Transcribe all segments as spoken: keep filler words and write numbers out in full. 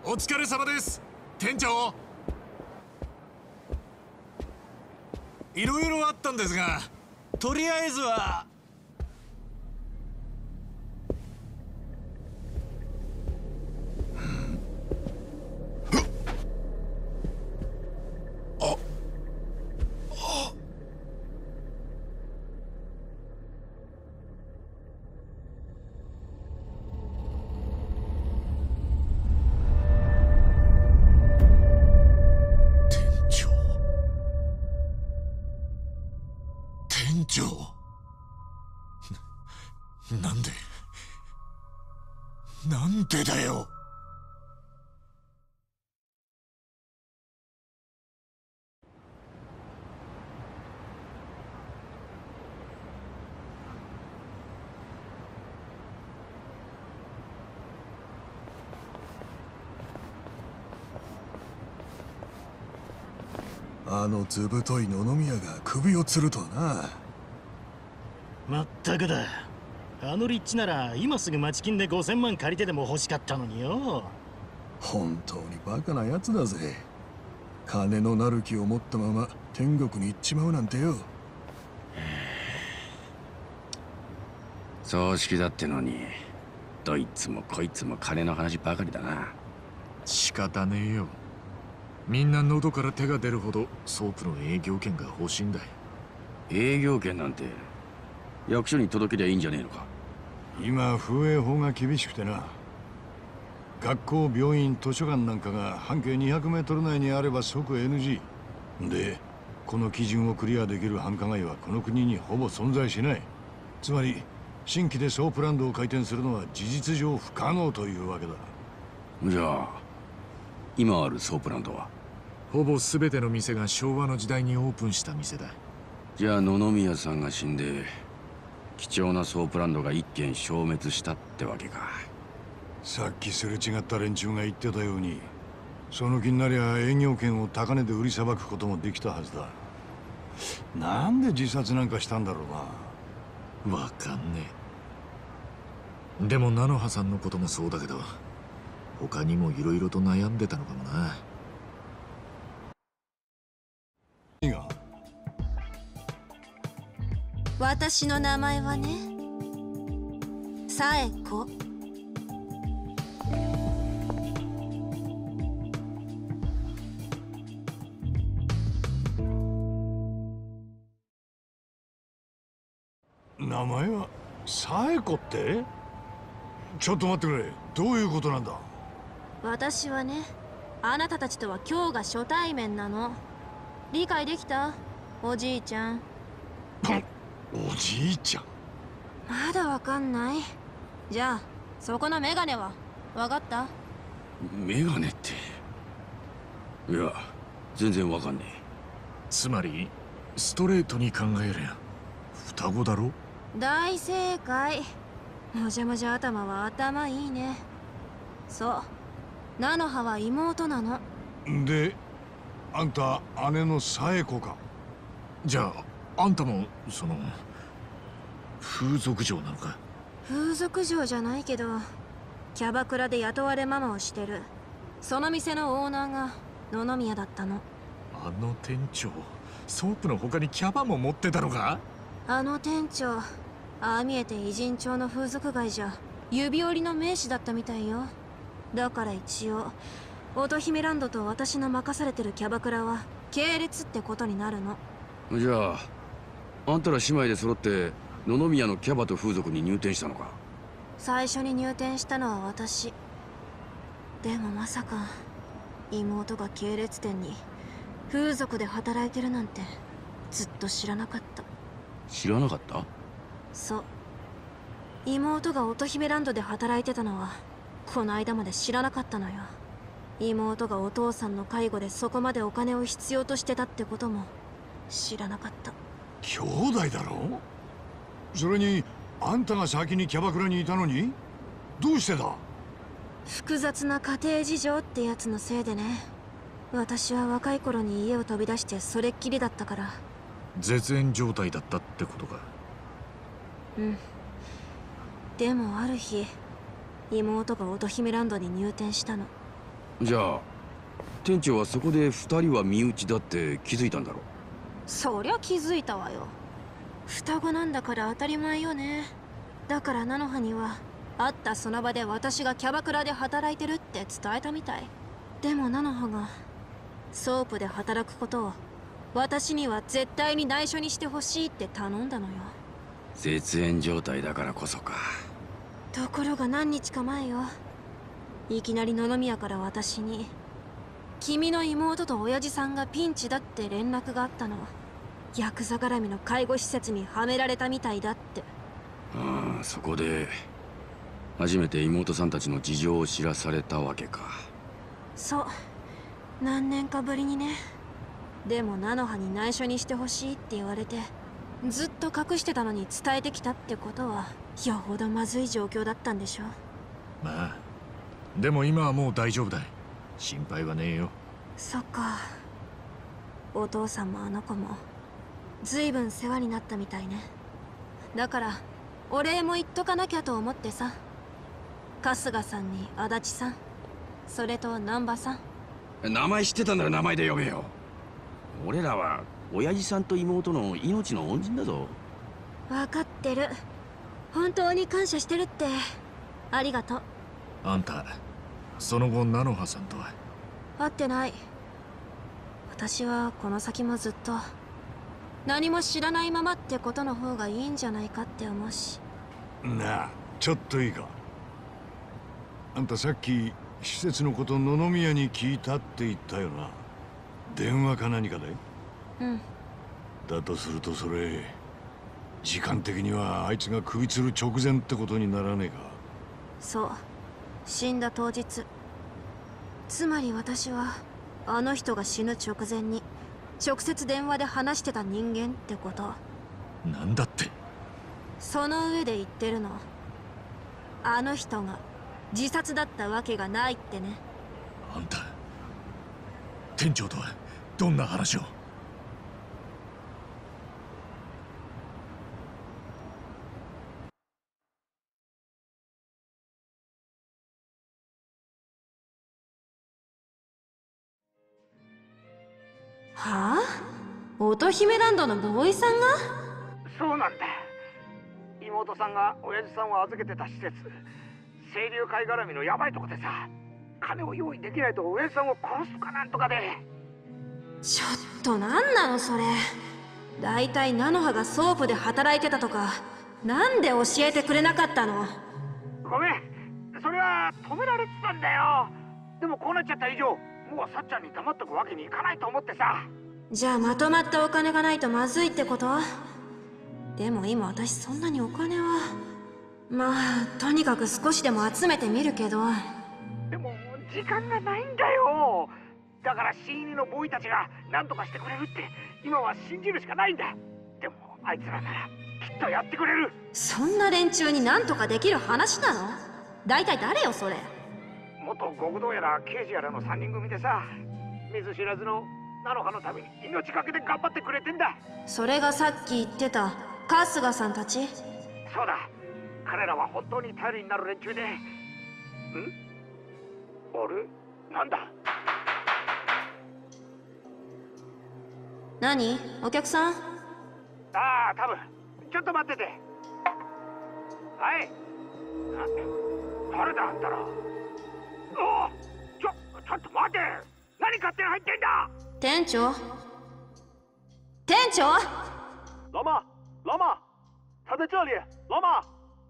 お疲れ様です、店長。いろいろあったんですが、とりあえずは。店長なんでなんでだよ。 あの図太い野々宮が首を吊るとはな。 まったくだ。あの立地なら今すぐ町金でごせんまん借りてでも欲しかったのによ。 本当にバカなやつだぜ。金のなる木を持ったまま天国に行っちまうなんてよ。 葬式だってのにどいつもこいつも金の話ばかりだな。 仕方ねえよ。みんな喉から手が出るほどソープの営業権が欲しいんだよ。 営業権なんて役所に届けりゃいいんじゃねえのか。 今風営法が厳しくてな。学校、病院、図書館なんかが半径にひゃくメートル内にあれば即 エヌジー で、この基準をクリアできる繁華街はこの国にほぼ存在しない。つまり新規でソープランドを開店するのは事実上不可能というわけだ。 じゃあ今あるソープランドはほぼ全ての店が昭和の時代にオープンした店だ。 じゃあ野々宮さんが死んで貴重なソープランドが一軒消滅したってわけか。 さっきすれ違った連中が言ってたように、その気になりゃ営業権を高値で売りさばくこともできたはずだ。なんで自殺なんかしたんだろうな。 わかんねえ。でも菜の葉さんのこともそうだけど、他にもいろいろと悩んでたのかもな。 いいが私の名前はね、サエコ。 名前はサエコって？ちょっと待ってくれ。どういうことなんだ？ 私はね、あなたたちとは今日が初対面なの。理解できた？おじいちゃん。 おじいちゃん。 まだわかんない？じゃあそこのメガネはわかった？ メガネって。いや全然わかんねえ。 つまりストレートに考えりゃ双子だろ。 大正解。もじゃもじゃ頭は頭いいね。そう、菜の葉は妹なの。 で、あんた姉のサエコか。 じゃああんたもその風俗嬢なのか？ 風俗嬢じゃないけどキャバクラで雇われママをしてる。その店のオーナーが野々宮だったの。 あの店長、ソープの他にキャバも持ってたのか？ あの店長、ああ見えて偉人町の風俗街じゃ指折りの名士だったみたいよ。だから一応乙姫ランドと私の任されてるキャバクラは系列ってことになるの。 じゃああんたら姉妹で揃って野々宮のキャバと風俗に入店したのか？ 最初に入店したのは私。でもまさか妹が系列店に風俗で働いてるなんてずっと知らなかった。 知らなかった？ そう、妹が乙姫ランドで働いてたのはこの間まで知らなかったのよ。妹がお父さんの介護でそこまでお金を必要としてたってことも知らなかった。 兄弟だろ？それにあんたが先にキャバクラにいたのにどうしてだ？ 複雑な家庭事情ってやつのせいでね。私は若い頃に家を飛び出してそれっきりだったから。 絶縁状態だったってことか？ うん。でもある日妹が乙姫ランドに入店したの。 じゃあ店長はそこで二人は身内だって気づいたんだろう。 そりゃ気づいたわよ。双子なんだから当たり前よね。だから菜の葉には会ったその場で私がキャバクラで働いてるって伝えたみたい。でも菜の葉がソープで働くことを私には絶対に内緒にしてほしいって頼んだのよ。 絶縁状態だからこそか。 ところが何日か前よ、いきなり野々宮から私に君の妹と親父さんがピンチだって連絡があったの。ヤクザ絡みの介護施設にはめられたみたいだって。 ああ、そこで初めて妹さんたちの事情を知らされたわけか。 そう、何年かぶりにね。でも菜の葉に内緒にしてほしいって言われてずっと隠してたのに伝えてきたってことはよほどまずい状況だったんでしょ。 まあでも今はもう大丈夫だ。心配はねえよ。 そっか。お父さんもあの子もずいぶん世話になったみたいね。だからお礼も言っとかなきゃと思ってさ。春日さんに足立さん、それと難波さん。 名前知ってたなら名前で呼べよ。俺らは親父さんと妹の命の恩人だぞ。 分かってる。本当に感謝してるって。ありがとう。 あんたその後菜の葉さんとは？ 会ってない。私はこの先もずっと何も知らないままってことの方がいいんじゃないかって思うし。 なあ、ちょっといいか。あんたさっき施設のこと野々宮に聞いたって言ったよな。電話か何かで？ うん。 だとするとそれ時間的にはあいつが首吊る直前ってことにならねえか？ そう、死んだ当日。つまり私はあの人が死ぬ直前に直接電話で話してた人間ってこと。 なんだって？ その上で言ってるの、あの人が自殺だったわけがないってね。 あんた店長とはどんな話を？ はあ？乙姫ランドのボーイさんが？ そうなんだ。妹さんが親父さんを預けてた施設、清流会絡みのヤバいとこでさ、金を用意できないと親父さんを殺すかなんとかで。 ちょっとなんなのそれ。だいたい菜の葉がソープで働いてたとかなんで教えてくれなかったの？ ごめん、それは止められてたんだよ。でもこうなっちゃった以上、もうさっちゃんに黙っとくわけにいかないと思ってさ。 じゃあまとまったお金がないとまずいってこと？でも今私そんなにお金は。まあとにかく少しでも集めてみるけど。 でも時間がないんだよ。だから新入りのボーイたちが何とかしてくれるって今は信じるしかないんだ。でもあいつらならきっとやってくれる。 そんな連中に何とかできる話なの？大体誰よそれ。 元極道やら刑事やらのさんにん組でさ、見ず知らずの菜の葉のために命かけて頑張ってくれてんだ。それがさっき言ってた春日さんたち？ そうだ、彼らは本当に頼りになる連中で。ん？あれ？なんだ？ 何？お客さん？ ああ、多分。ちょっと待ってて。はい。な、誰だあんたら。おお、ちょ、ちょっと待て。何勝手に入ってんだ。 店長？店長？ 老妈，老妈，他在这里，老妈。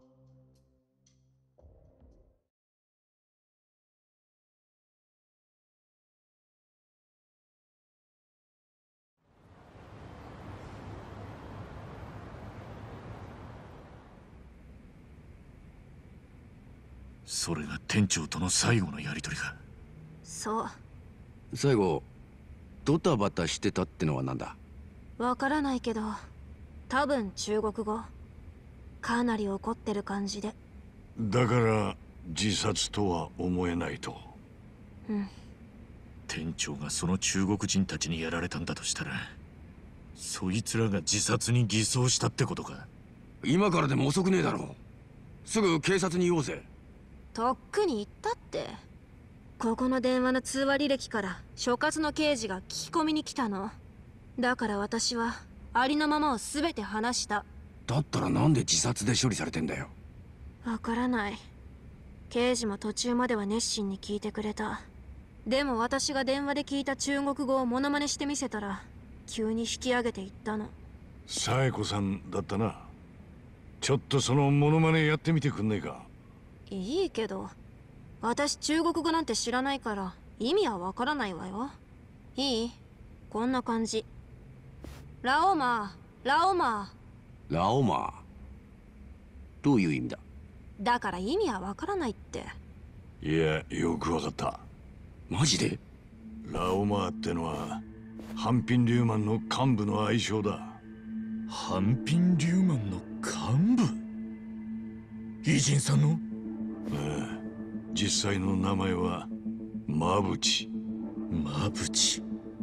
それが店長との最後のやり取りか？ そう。 最後ドタバタしてたってのはなんだ？ わからないけど多分中国語。かなり怒ってる感じで。 だから自殺とは思えないと。 うん。 店長がその中国人たちにやられたんだとしたら、そいつらが自殺に偽装したってことか？ 今からでも遅くねえだろう。すぐ警察に言おうぜ。 とっくに言ったって。 ここの電話の通話履歴から所轄の刑事が聞き込みに来たの。だから私はありのままを全て話した。 だったらなんで自殺で処理されてんだよ。 わからない。刑事も途中までは熱心に聞いてくれた。でも私が電話で聞いた中国語をモノマネしてみせたら急に引き上げていったの。 紗恵子さんだったな。ちょっとそのモノマネやってみてくんねえか。 いいけど、私中国語なんて知らないから意味はわからないわよ。いい？こんな感じ。ラオマー、ラオマー。ラオマー。どういう意味だ？ だから意味はわからないって。 いや、よくわかった。 マジで？ ラオマーってのは半品リューマンの幹部の愛称だ。 半品リューマンの幹部？偉人さんの？ ええ、実際の名前はマブチ。 マブチ。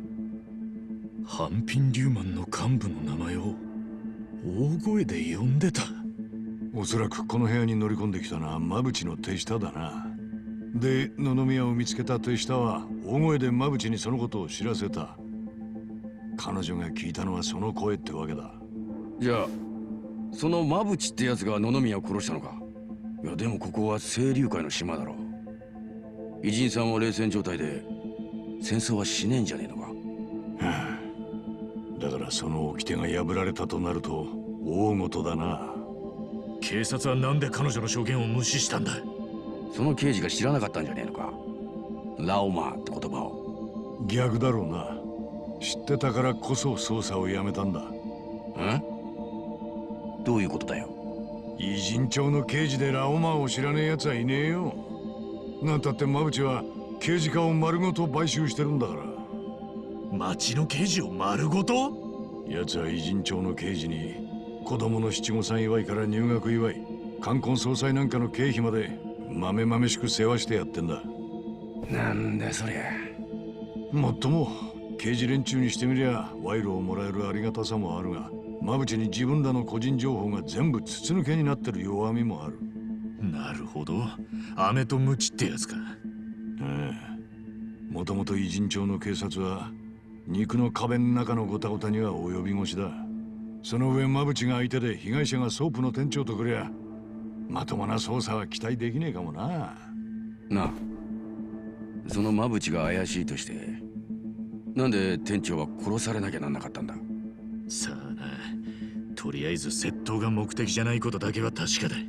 半品リューマンの幹部の名前を大声で呼んでた。 おそらくこの部屋に乗り込んできたのはマブチの手下だな。で、野々宮を見つけた手下は大声でマブチにそのことを知らせた。彼女が聞いたのはその声ってわけだ。 じゃあそのマブチってやつが野々宮を殺したのか？いやでもここは清流会の島だろう。偉人さんは冷戦状態で戦争はしねえんじゃねえのか？ はあ、だからその掟が破られたとなると大事だな。 警察はなんで彼女の証言を無視したんだ？ その刑事が知らなかったんじゃねえのか？ラオマーって言葉を。 逆だろうな。知ってたからこそ捜査をやめたんだ。 ん？どういうことだよ？ 偉人町の刑事でラオマーを知らねえ奴はいねえよ。なんたってマブチは刑事課を丸ごと買収してるんだから。 町の刑事を丸ごと？ 奴は偉人町の刑事に子供の七五三祝いから入学祝い、冠婚葬祭なんかの経費まで豆々しく世話してやってんだ。 なんだそりゃ。 もっとも刑事連中にしてみりゃ賄賂をもらえるありがたさもあるが、マブチに自分らの個人情報が全部筒抜けになってる弱みもある。 なるほど、飴とムチってやつか。 ええ、もともと偉人町の警察は肉の壁の中のゴタゴタには及び腰だ。その上マブチが相手で被害者がソープの店長とくりゃまともな捜査は期待できねえかもな。 なあ、そのマブチが怪しいとしてなんで店長は殺されなきゃなんなかったんだ？ さあな、とりあえず窃盗が目的じゃないことだけは確かだ。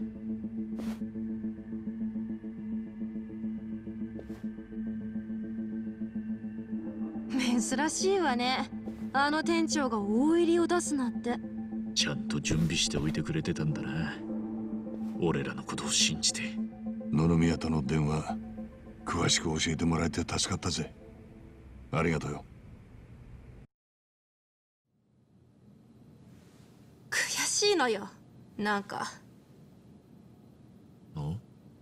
珍しいわね、あの店長が大入りを出すなんて。 ちゃんと準備しておいてくれてたんだな、俺らのことを信じて。 野々宮との電話詳しく教えてもらえて助かったぜ。ありがとうよ。 悔しいのよ、なんか。 お？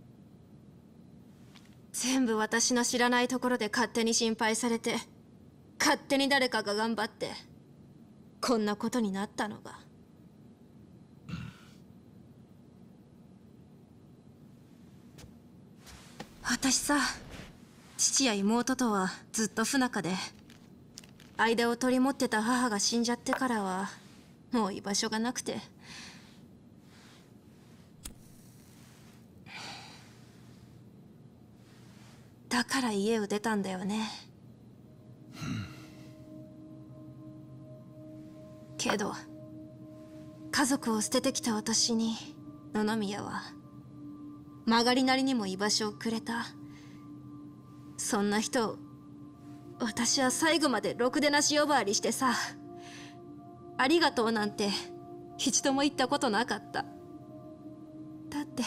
全部私の知らないところで勝手に心配されて、勝手に誰かが頑張ってこんなことになったのが。私さ、父や妹とはずっと不仲で、間を取り持ってた母が死んじゃってからはもう居場所がなくて。だから家を出たんだよね。けど家族を捨ててきた私に野々宮は曲がりなりにも居場所をくれた。そんな人を私は最後までろくでなし呼ばわりしてさ、ありがとうなんて一度も言ったことなかった。だって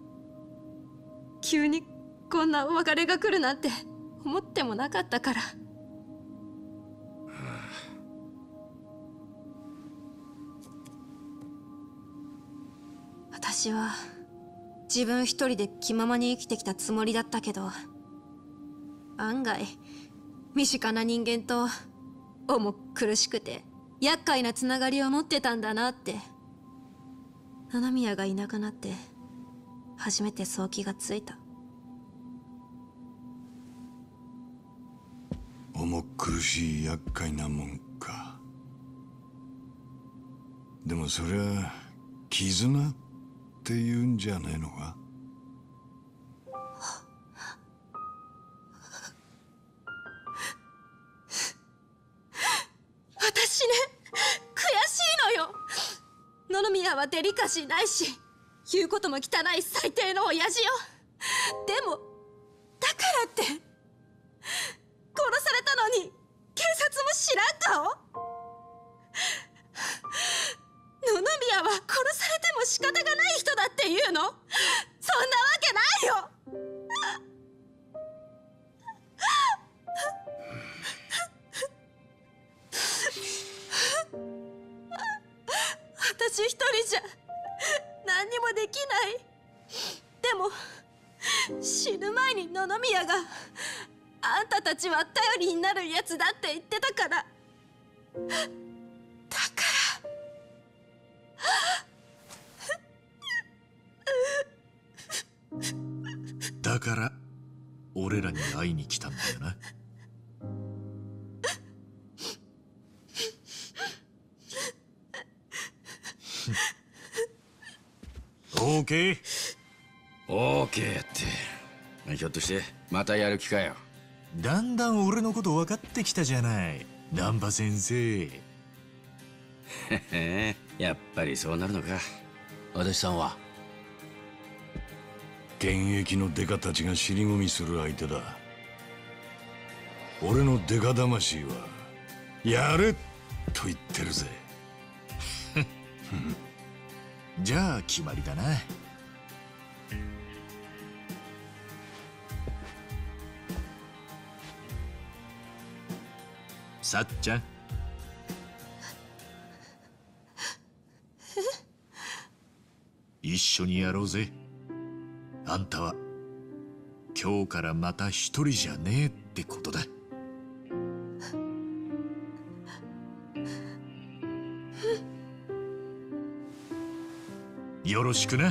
急にこんなお別れが来るなんて思ってもなかったから。私は自分一人で気ままに生きてきたつもりだったけど、案外身近な人間と重苦しくて厄介なつながりを持ってたんだなって、野々宮がいなくなって初めてそう気がついた。 重苦しい厄介なもんか。でもそりゃ絆って言うんじゃねえのか。 私ね、悔しいのよ。野々宮はデリカシーないし、言うことも汚い最低の親父よ。でもだからって殺されたのに警察も知らん顔。野々宮は殺されても仕方がない人だっていうの？そんなわけないよ。私一人じゃ何にもできない。でも死ぬ前に野々宮があんたたちは頼りになるやつだって言ってたから、だからだから俺らに会いに来たんだよな。オーケーオーケーってひょっとしてまたやる気かよ。 だんだん俺のこと分かってきたじゃない難波先生。 へへやっぱりそうなるのか。 足立さんは現役のデカたちが尻込みする相手だ。俺のデカ魂はやれと言ってるぜ。 じゃあ決まりだな。さっちゃん、一緒にやろうぜ。あんたは今日からまた一人じゃねえってことだ。よろしくな。